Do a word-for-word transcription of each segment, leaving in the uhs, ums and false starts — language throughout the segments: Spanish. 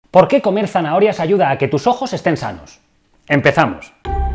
¿Por qué comer zanahorias ayuda a que tus ojos estén sanos? Empezamos.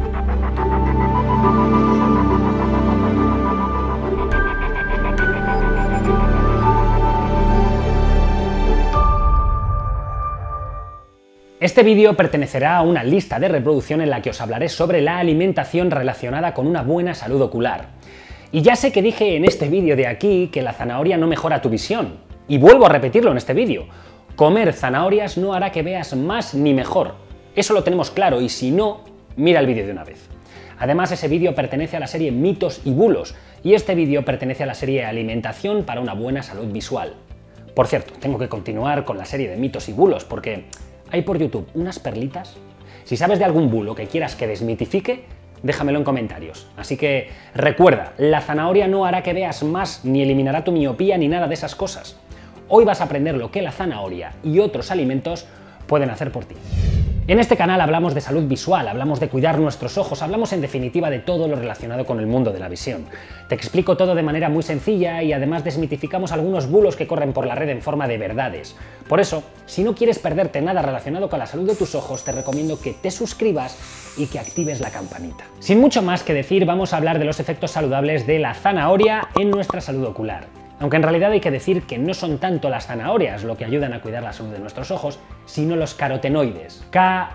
Este vídeo pertenecerá a una lista de reproducción en la que os hablaré sobre la alimentación relacionada con una buena salud ocular. Y ya sé que dije en este vídeo de aquí que la zanahoria no mejora tu visión. Y vuelvo a repetirlo en este vídeo. Comer zanahorias no hará que veas más ni mejor. Eso lo tenemos claro y si no, mira el vídeo de una vez. Además, ese vídeo pertenece a la serie Mitos y Bulos y este vídeo pertenece a la serie Alimentación para una buena salud visual. Por cierto, tengo que continuar con la serie de Mitos y Bulos porque hay por YouTube unas perlitas. Si sabes de algún bulo que quieras que desmitifique, déjamelo en comentarios. Así que recuerda, la zanahoria no hará que veas más, ni eliminará tu miopía, ni nada de esas cosas. Hoy vas a aprender lo que la zanahoria y otros alimentos pueden hacer por ti. En este canal hablamos de salud visual, hablamos de cuidar nuestros ojos, hablamos en definitiva de todo lo relacionado con el mundo de la visión. Te explico todo de manera muy sencilla y además desmitificamos algunos bulos que corren por la red en forma de verdades. Por eso, si no quieres perderte nada relacionado con la salud de tus ojos, te recomiendo que te suscribas y que actives la campanita. Sin mucho más que decir, vamos a hablar de los efectos saludables de la zanahoria en nuestra salud ocular. Aunque en realidad hay que decir que no son tanto las zanahorias lo que ayudan a cuidar la salud de nuestros ojos, sino los carotenoides.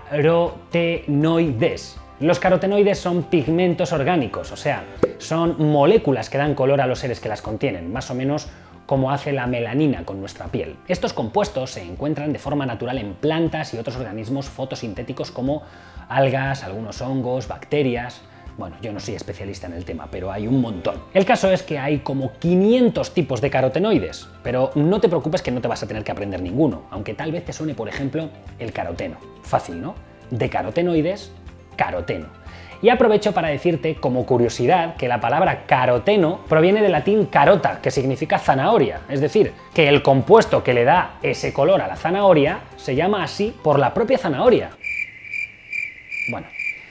Carotenoides. Los carotenoides son pigmentos orgánicos, o sea, son moléculas que dan color a los seres que las contienen, más o menos como hace la melanina con nuestra piel. Estos compuestos se encuentran de forma natural en plantas y otros organismos fotosintéticos como algas, algunos hongos, bacterias. Bueno, yo no soy especialista en el tema, pero hay un montón. El caso es que hay como quinientos tipos de carotenoides, pero no te preocupes que no te vas a tener que aprender ninguno, aunque tal vez te suene, por ejemplo, el caroteno. Fácil, ¿no? De carotenoides, caroteno. Y aprovecho para decirte, como curiosidad, que la palabra caroteno proviene del latín carota, que significa zanahoria, es decir, que el compuesto que le da ese color a la zanahoria se llama así por la propia zanahoria. Bueno.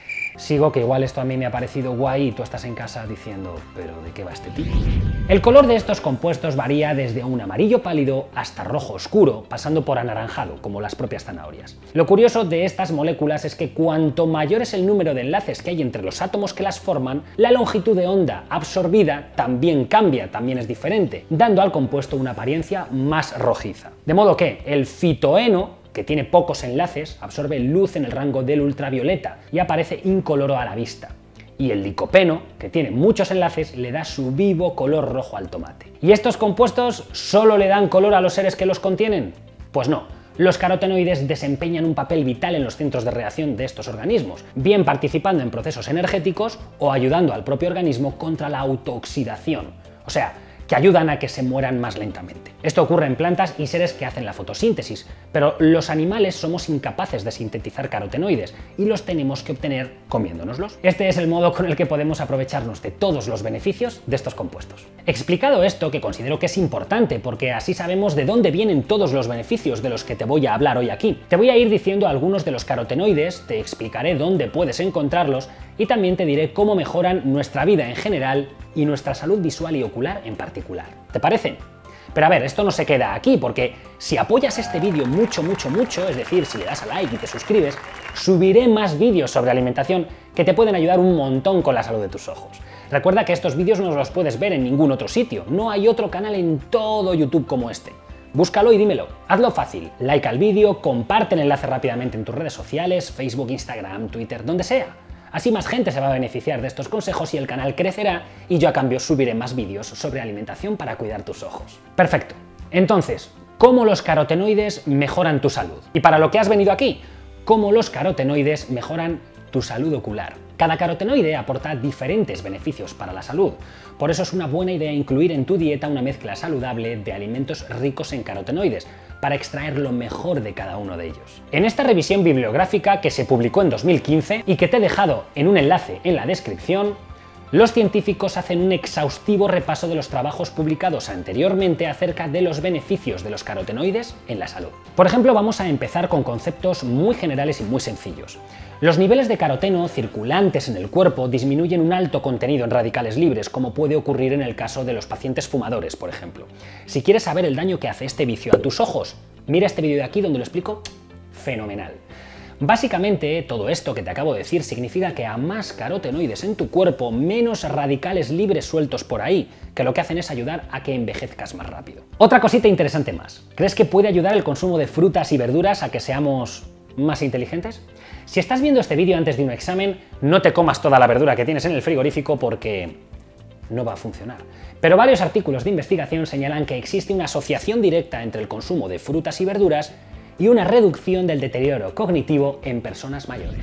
Sigo que igual esto a mí me ha parecido guay y tú estás en casa diciendo, ¿pero de qué va este tipo? El color de estos compuestos varía desde un amarillo pálido hasta rojo oscuro, pasando por anaranjado, como las propias zanahorias. Lo curioso de estas moléculas es que cuanto mayor es el número de enlaces que hay entre los átomos que las forman, la longitud de onda absorbida también cambia, también es diferente, dando al compuesto una apariencia más rojiza. De modo que el fitoeno, que tiene pocos enlaces, absorbe luz en el rango del ultravioleta y aparece incoloro a la vista. Y el licopeno, que tiene muchos enlaces, le da su vivo color rojo al tomate. ¿Y estos compuestos solo le dan color a los seres que los contienen? Pues no. Los carotenoides desempeñan un papel vital en los centros de reacción de estos organismos, bien participando en procesos energéticos o ayudando al propio organismo contra la autooxidación. O sea, que ayudan a que se mueran más lentamente. Esto ocurre en plantas y seres que hacen la fotosíntesis, pero los animales somos incapaces de sintetizar carotenoides y los tenemos que obtener comiéndonoslos. Este es el modo con el que podemos aprovecharnos de todos los beneficios de estos compuestos. Explicado esto, que considero que es importante porque así sabemos de dónde vienen todos los beneficios de los que te voy a hablar hoy aquí, te voy a ir diciendo algunos de los carotenoides, te explicaré dónde puedes encontrarlos y también te diré cómo mejoran nuestra vida en general y nuestra salud visual y ocular en particular. ¿Te parece? Pero a ver, esto no se queda aquí, porque si apoyas este vídeo mucho, mucho, mucho, es decir, si le das a like y te suscribes, subiré más vídeos sobre alimentación que te pueden ayudar un montón con la salud de tus ojos. Recuerda que estos vídeos no los puedes ver en ningún otro sitio, no hay otro canal en todo YouTube como este. Búscalo y dímelo. Hazlo fácil, like al vídeo, comparte el enlace rápidamente en tus redes sociales, Facebook, Instagram, Twitter, donde sea. Así más gente se va a beneficiar de estos consejos y el canal crecerá y yo a cambio subiré más vídeos sobre alimentación para cuidar tus ojos. Perfecto. Entonces, ¿cómo los carotenoides mejoran tu salud? Y para lo que has venido aquí, ¿cómo los carotenoides mejoran tu salud ocular? Cada carotenoide aporta diferentes beneficios para la salud. Por eso es una buena idea incluir en tu dieta una mezcla saludable de alimentos ricos en carotenoides, para extraer lo mejor de cada uno de ellos. En esta revisión bibliográfica que se publicó en dos mil quince y que te he dejado en un enlace en la descripción, los científicos hacen un exhaustivo repaso de los trabajos publicados anteriormente acerca de los beneficios de los carotenoides en la salud. Por ejemplo, vamos a empezar con conceptos muy generales y muy sencillos. Los niveles de caroteno circulantes en el cuerpo disminuyen un alto contenido en radicales libres, como puede ocurrir en el caso de los pacientes fumadores, por ejemplo. Si quieres saber el daño que hace este vicio a tus ojos, mira este vídeo de aquí donde lo explico fenomenal. Básicamente, todo esto que te acabo de decir significa que a más carotenoides en tu cuerpo, menos radicales libres sueltos por ahí, que lo que hacen es ayudar a que envejezcas más rápido. Otra cosita interesante más. ¿Crees que puede ayudar el consumo de frutas y verduras a que seamos más inteligentes? Si estás viendo este vídeo antes de un examen, no te comas toda la verdura que tienes en el frigorífico porque no va a funcionar. Pero varios artículos de investigación señalan que existe una asociación directa entre el consumo de frutas y verduras y una reducción del deterioro cognitivo en personas mayores.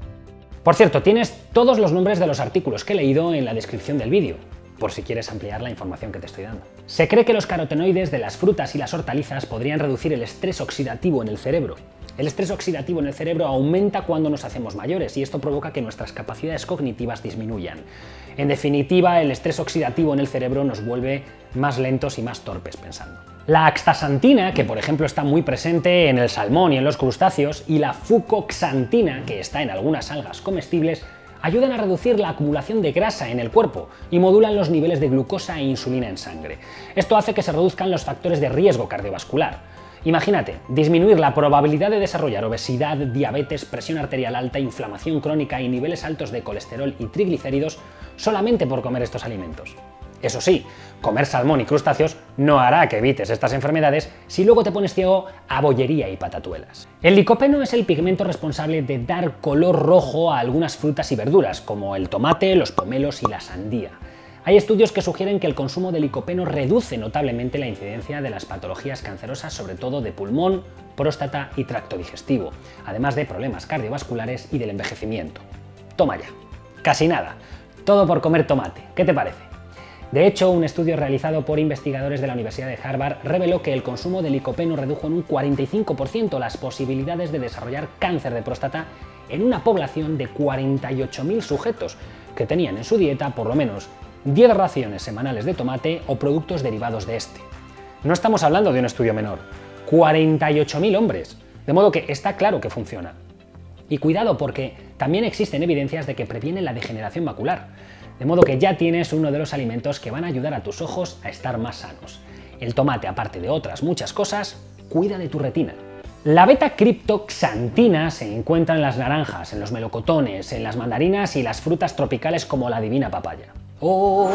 Por cierto, tienes todos los nombres de los artículos que he leído en la descripción del vídeo, por si quieres ampliar la información que te estoy dando. Se cree que los carotenoides de las frutas y las hortalizas podrían reducir el estrés oxidativo en el cerebro. El estrés oxidativo en el cerebro aumenta cuando nos hacemos mayores y esto provoca que nuestras capacidades cognitivas disminuyan. En definitiva, el estrés oxidativo en el cerebro nos vuelve más lentos y más torpes pensando. La astaxantina, que por ejemplo está muy presente en el salmón y en los crustáceos, y la fucoxantina, que está en algunas algas comestibles, ayudan a reducir la acumulación de grasa en el cuerpo y modulan los niveles de glucosa e insulina en sangre. Esto hace que se reduzcan los factores de riesgo cardiovascular. Imagínate, disminuir la probabilidad de desarrollar obesidad, diabetes, presión arterial alta, inflamación crónica y niveles altos de colesterol y triglicéridos solamente por comer estos alimentos. Eso sí, comer salmón y crustáceos no hará que evites estas enfermedades si luego te pones ciego a bollería y patatuelas. El licopeno es el pigmento responsable de dar color rojo a algunas frutas y verduras, como el tomate, los pomelos y la sandía. Hay estudios que sugieren que el consumo de licopeno reduce notablemente la incidencia de las patologías cancerosas, sobre todo de pulmón, próstata y tracto digestivo, además de problemas cardiovasculares y del envejecimiento. Toma ya. Casi nada. Todo por comer tomate. ¿Qué te parece? De hecho, un estudio realizado por investigadores de la Universidad de Harvard reveló que el consumo de licopeno redujo en un cuarenta y cinco por ciento las posibilidades de desarrollar cáncer de próstata en una población de cuarenta y ocho mil sujetos que tenían en su dieta por lo menos diez raciones semanales de tomate o productos derivados de este. No estamos hablando de un estudio menor, cuarenta y ocho mil hombres, de modo que está claro que funciona. Y cuidado, porque también existen evidencias de que previene la degeneración macular. De modo que ya tienes uno de los alimentos que van a ayudar a tus ojos a estar más sanos. El tomate, aparte de otras muchas cosas, cuida de tu retina. La beta-criptoxantina se encuentra en las naranjas, en los melocotones, en las mandarinas y las frutas tropicales como la divina papaya. ¡Oh!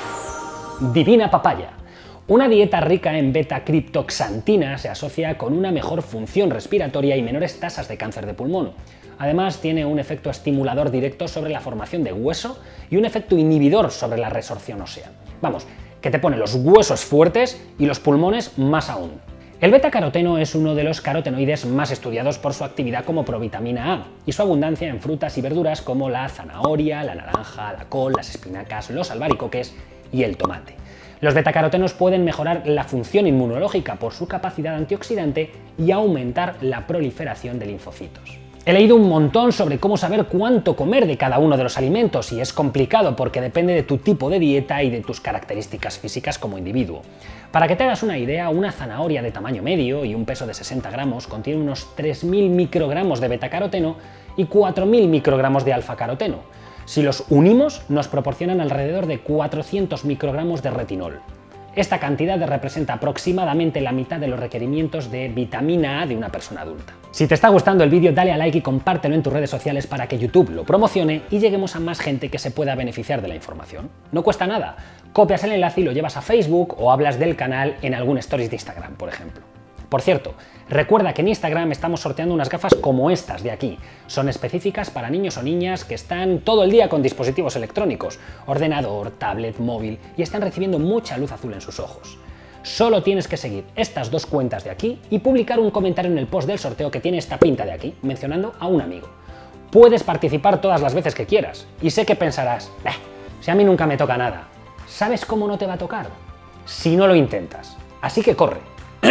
Divina papaya. Una dieta rica en beta-criptoxantina se asocia con una mejor función respiratoria y menores tasas de cáncer de pulmón. Además, tiene un efecto estimulador directo sobre la formación de hueso y un efecto inhibidor sobre la resorción ósea. Vamos, que te pone los huesos fuertes y los pulmones más aún. El betacaroteno es uno de los carotenoides más estudiados por su actividad como provitamina A y su abundancia en frutas y verduras como la zanahoria, la naranja, la col, las espinacas, los albaricoques y el tomate. Los betacarotenos pueden mejorar la función inmunológica por su capacidad antioxidante y aumentar la proliferación de linfocitos. He leído un montón sobre cómo saber cuánto comer de cada uno de los alimentos y es complicado porque depende de tu tipo de dieta y de tus características físicas como individuo. Para que te hagas una idea, una zanahoria de tamaño medio y un peso de sesenta gramos contiene unos tres mil microgramos de betacaroteno y cuatro mil microgramos de alfacaroteno. Si los unimos, nos proporcionan alrededor de cuatrocientos microgramos de retinol. Esta cantidad representa aproximadamente la mitad de los requerimientos de vitamina A de una persona adulta. Si te está gustando el vídeo, dale a like y compártelo en tus redes sociales para que YouTube lo promocione y lleguemos a más gente que se pueda beneficiar de la información. No cuesta nada. Copias el enlace y lo llevas a Facebook o hablas del canal en algún stories de Instagram, por ejemplo. Por cierto, recuerda que en Instagram estamos sorteando unas gafas como estas de aquí. Son específicas para niños o niñas que están todo el día con dispositivos electrónicos, ordenador, tablet, móvil, y están recibiendo mucha luz azul en sus ojos. Solo tienes que seguir estas dos cuentas de aquí y publicar un comentario en el post del sorteo que tiene esta pinta de aquí, mencionando a un amigo. Puedes participar todas las veces que quieras, y sé que pensarás, bah, si a mí nunca me toca nada. ¿Sabes cómo no te va a tocar? Si no lo intentas. Así que corre.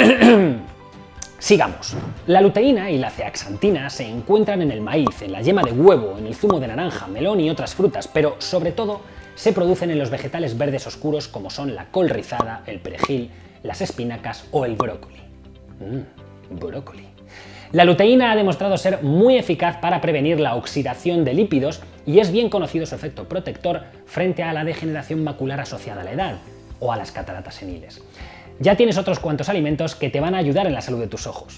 Sigamos. La luteína y la zeaxantina se encuentran en el maíz, en la yema de huevo, en el zumo de naranja, melón y otras frutas, pero sobre todo se producen en los vegetales verdes oscuros como son la col rizada, el perejil, las espinacas o el brócoli. Mmm, brócoli. La luteína ha demostrado ser muy eficaz para prevenir la oxidación de lípidos y es bien conocido su efecto protector frente a la degeneración macular asociada a la edad o a las cataratas seniles. Ya tienes otros cuantos alimentos que te van a ayudar en la salud de tus ojos.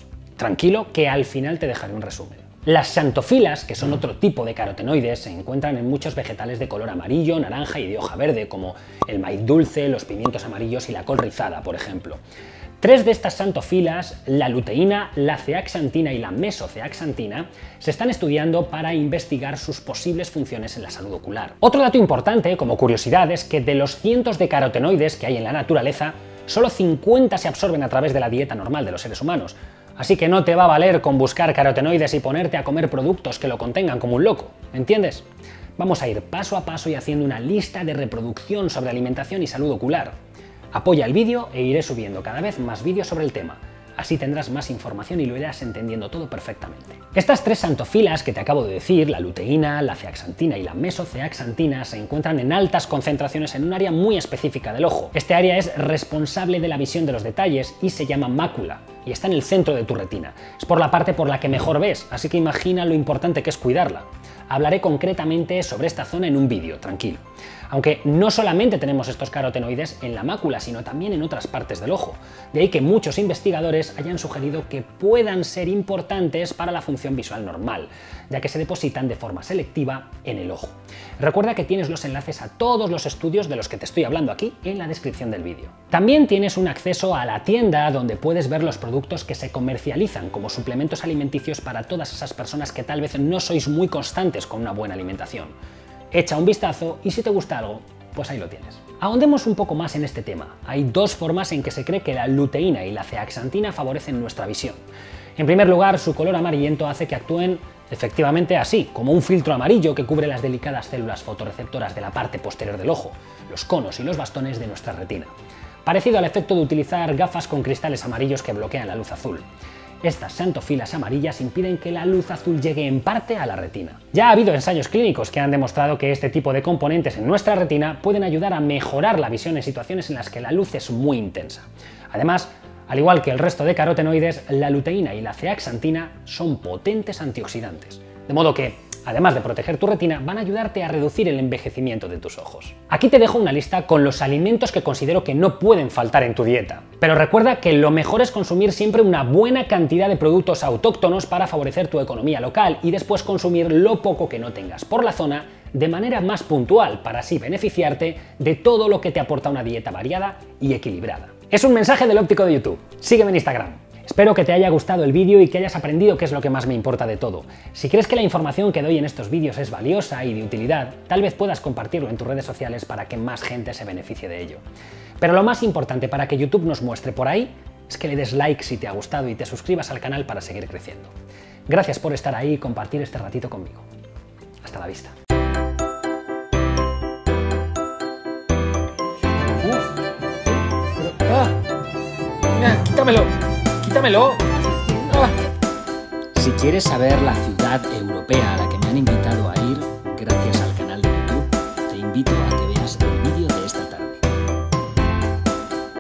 Tranquilo, que al final te dejaré un resumen. Las xantofilas, que son otro tipo de carotenoides, se encuentran en muchos vegetales de color amarillo, naranja y de hoja verde, como el maíz dulce, los pimientos amarillos y la col rizada, por ejemplo. Tres de estas xantofilas, la luteína, la zeaxantina y la mesozeaxantina, se están estudiando para investigar sus posibles funciones en la salud ocular. Otro dato importante, como curiosidad, es que de los cientos de carotenoides que hay en la naturaleza, solo cincuenta se absorben a través de la dieta normal de los seres humanos. Así que no te va a valer con buscar carotenoides y ponerte a comer productos que lo contengan como un loco, ¿entiendes? Vamos a ir paso a paso y haciendo una lista de reproducción sobre alimentación y salud ocular. Apoya el vídeo e iré subiendo cada vez más vídeos sobre el tema. Así tendrás más información y lo irás entendiendo todo perfectamente. Estas tres xantofilas que te acabo de decir, la luteína, la zeaxantina y la mesozeaxantina, se encuentran en altas concentraciones en un área muy específica del ojo. Este área es responsable de la visión de los detalles y se llama mácula, y está en el centro de tu retina. Es por la parte por la que mejor ves, así que imagina lo importante que es cuidarla. Hablaré concretamente sobre esta zona en un vídeo, tranquilo. Aunque no solamente tenemos estos carotenoides en la mácula, sino también en otras partes del ojo. De ahí que muchos investigadores hayan sugerido que puedan ser importantes para la función visual normal, ya que se depositan de forma selectiva en el ojo. Recuerda que tienes los enlaces a todos los estudios de los que te estoy hablando aquí en la descripción del vídeo. También tienes un acceso a la tienda donde puedes ver los productos que se comercializan como suplementos alimenticios para todas esas personas que tal vez no sois muy constantes con una buena alimentación. Echa un vistazo y si te gusta algo, pues ahí lo tienes. Ahondemos un poco más en este tema. Hay dos formas en que se cree que la luteína y la zeaxantina favorecen nuestra visión. En primer lugar, su color amarillento hace que actúen efectivamente así, como un filtro amarillo que cubre las delicadas células fotorreceptoras de la parte posterior del ojo, los conos y los bastones de nuestra retina. Parecido al efecto de utilizar gafas con cristales amarillos que bloquean la luz azul. Estas xantofilas amarillas impiden que la luz azul llegue en parte a la retina. Ya ha habido ensayos clínicos que han demostrado que este tipo de componentes en nuestra retina pueden ayudar a mejorar la visión en situaciones en las que la luz es muy intensa. Además, al igual que el resto de carotenoides, la luteína y la zeaxantina son potentes antioxidantes. De modo que, además de proteger tu retina, van a ayudarte a reducir el envejecimiento de tus ojos. Aquí te dejo una lista con los alimentos que considero que no pueden faltar en tu dieta. Pero recuerda que lo mejor es consumir siempre una buena cantidad de productos autóctonos para favorecer tu economía local y después consumir lo poco que no tengas por la zona de manera más puntual para así beneficiarte de todo lo que te aporta una dieta variada y equilibrada. Es un mensaje del óptico de YouTube. Sígueme en Instagram. Espero que te haya gustado el vídeo y que hayas aprendido qué es lo que más me importa de todo. Si crees que la información que doy en estos vídeos es valiosa y de utilidad, tal vez puedas compartirlo en tus redes sociales para que más gente se beneficie de ello. Pero lo más importante para que YouTube nos muestre por ahí es que le des like si te ha gustado y te suscribas al canal para seguir creciendo. Gracias por estar ahí y compartir este ratito conmigo. Hasta la vista. Uf, pero, ah, mira, quítamelo. ¡Quítamelo! ¡Ah! Si quieres saber la ciudad europea a la que me han invitado a ir, gracias al canal de YouTube, te invito a